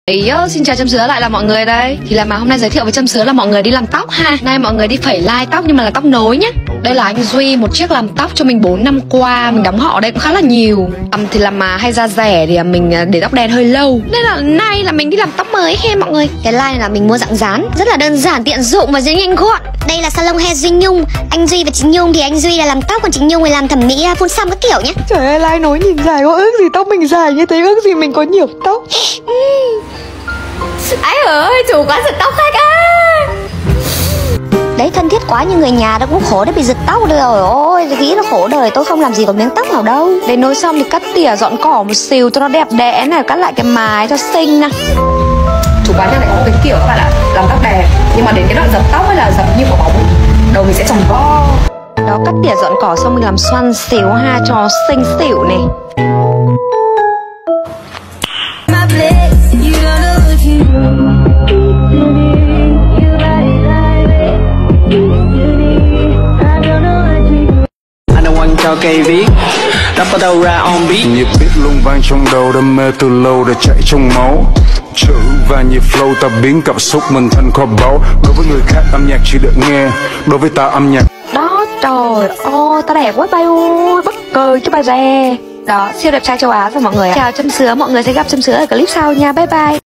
Xin chào Trâm Sứa lại là mọi người đây. Thì là mà hôm nay giới thiệu với Trâm Sứa là mọi người đi làm tóc ha. Nay mọi người đi phẩy lai tóc nhưng mà là tóc nối nhá. Đây là anh Duy, một chiếc làm tóc cho mình 4 năm qua. Mình đóng họ ở đây cũng khá là nhiều. Thì là mà hay da rẻ thì mình để tóc đen hơi lâu. Nên là nay là mình đi làm tóc mới he mọi người. Cái line này là mình mua dạng dán, rất là đơn giản, tiện dụng và dễ nhanh gọn. Đây là salon hair Duy Nhung. Anh Duy và chị Nhung thì anh Duy là làm tóc, còn chị Nhung thì làm thẩm mỹ phun xăm các kiểu nhé. Trời ơi, line nối nhìn dài quá, ước gì tóc mình dài như thế, ước gì mình có nhiều tóc. Ái ơi, chủ quán giật tóc khách á. Đấy, thân thiết quá như người nhà, nó cũng khổ để bị giật tóc rồi. Ôi, nghĩ là khổ đời, tôi không làm gì có miếng tóc nào đâu. Để nối xong thì cắt tỉa dọn cỏ một xíu cho nó đẹp đẽ này, cắt lại cái mái cho xinh nè. Chủ quán nhà này có cái kiểu các bạn ạ, làm tóc đẹp nhưng mà đến cái đoạn dập tóc hay là dập như quả bóng, đầu mình sẽ tròn vo. Đó, cắt tỉa dọn cỏ xong mình làm xoăn xíu ha cho xinh xỉu này. Cho cây viết rap ở đâu ra on beat, nhịp beat luôn vang trong đầu, đam mê từ lâu đã chạy trong máu. Chữ và nhịp flow ta biến cảm xúc mình thành kho báu. Đối với người khác âm nhạc chỉ được nghe, đối với ta âm nhạc. Đó, trời ơi, ta đẹp quá bay ơi, bất cười cho bài bè. Đó, siêu đẹp trai châu Á rồi mọi người ạ. Chào Trâm Sứa, mọi người sẽ gặp Trâm Sứa ở clip sau nha, bye bye.